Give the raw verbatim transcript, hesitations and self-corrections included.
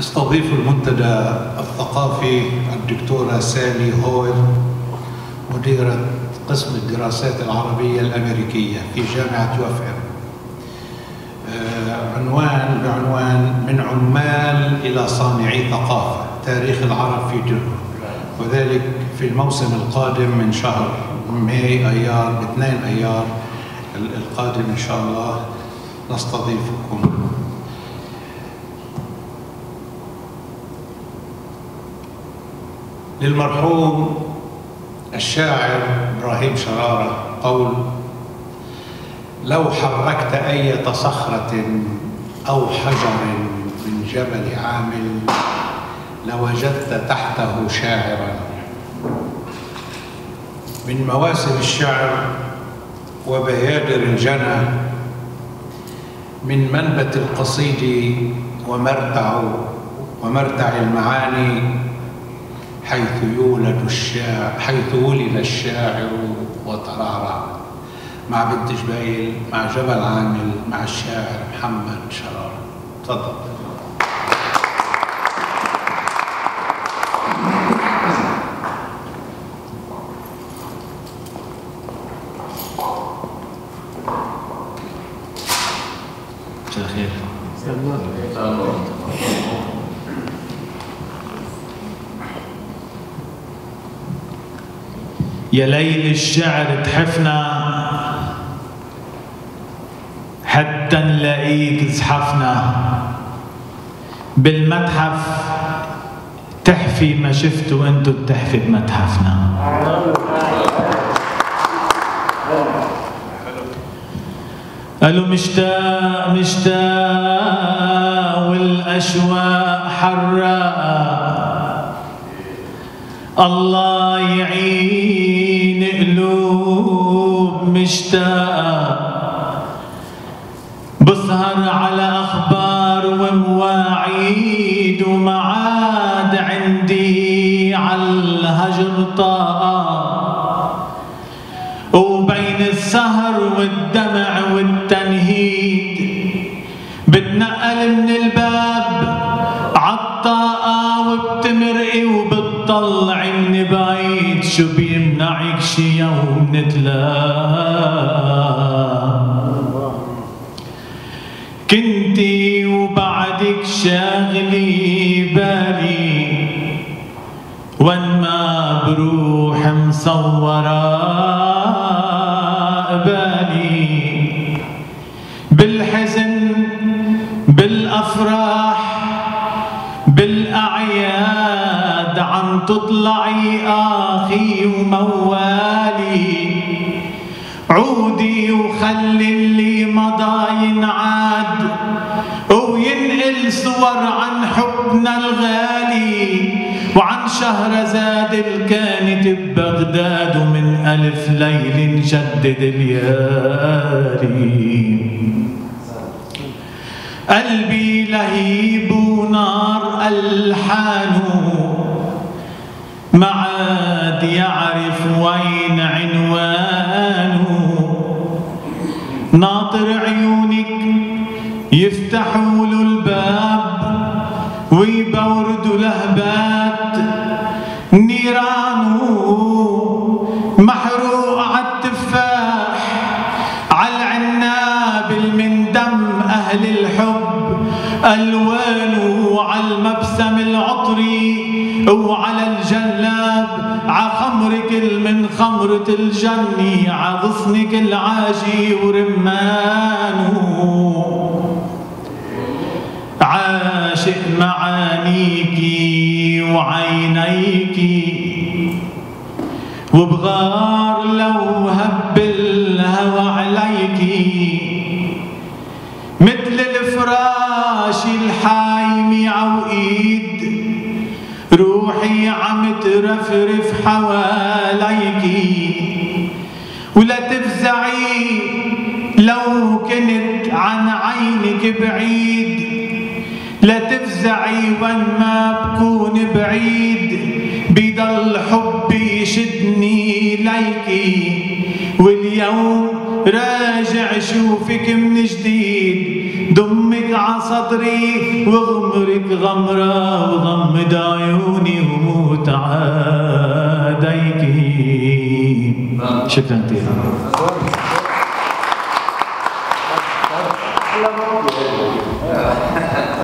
نستضيف المنتدى الثقافي الدكتورة سالي هوير، مديرة قسم الدراسات العربية الأمريكية في جامعة يوفا. عنوان بعنوان من عمال إلى صانعي ثقافة، تاريخ العرب في تركيا، وذلك في الموسم القادم من شهر ماي أيار باثنين أيار القادم إن شاء الله نستضيفكم. للمرحوم الشاعر إبراهيم شرارة قول: لو حركت أية صخرة أو حجر من جبل عامل لوجدت تحته شاعرا. من مواسم الشعر وبيادر الجنى، من منبت القصيد ومرتع ومرتع المعاني، حيث يولد الشاعر حيث ولد الشاعر وترعرع. مع بنت جبيل، مع جبل عامل، مع الشاعر محمد شرارة. تفضل. مساء الخير. يا ليل الشعر تحفنا حتى نلاقيك زحفنا، بالمتحف تحفي ما شفت وانتو بتحفي بمتحفنا. قالوا مشتاق مشتاق والأشواق حراقة، الله يعين قلوب مشتاقة، بسهر على أخبار ومواعيد ومعاد عندي عالهجر طاقة، وبين السهر والدمع والتنهيد بتنقل من الباب عالطاقة، وبتمرقي وبتطلعي من بعيد، شو بيمنعك شي يوم نتلاقى. كنتي وبعدك شاغلي بالي، وين ما بروح مصورة قبالي، بالحزن بالأفراح بالأعياد عم تطلعي آخي وموالي. عودي وخلي اللي مضى ينعاد، وينقل صور عن حبنا الغالي، وعن شهرزاد اللي كانت ببغداد، ومن ألف ليل نجدد الليالي. قلبي لهيب ونار ألحانه، ما عاد يعرف وين عنوانه، ناطر عيونك يفتحوا له الباب ويبوردوا لهبات نيرانه، محروق عالتفاح عالعناب من دم أهل الحب ألوانه، عالمبسم العطري وعلى الجلاب عخمرك من خمرة الجنة، عغصنك العاجي ورمانه. عاشق معانيكي وعينيكي، وبغار لو هب الهوى عليكي، مثل الفراش الحايم عوقيد، روحي عم ترفرف حواليكي. ولا تفزعي لو كنت عن عينك بعيد، لا تفزعي وين ما بكون بعيد، بضل حبي يشدني ليكي. واليوم راجع شوفك من جديد، ضمك عصدري واغمرك غمرة، وغمض عيوني وموت عاديكي. شكرا كثير.